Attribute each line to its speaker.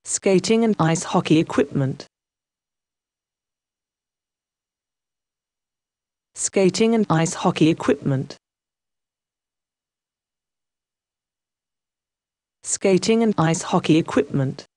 Speaker 1: Skating and ice hockey equipment. Skating and ice hockey equipment. Skating and ice hockey equipment.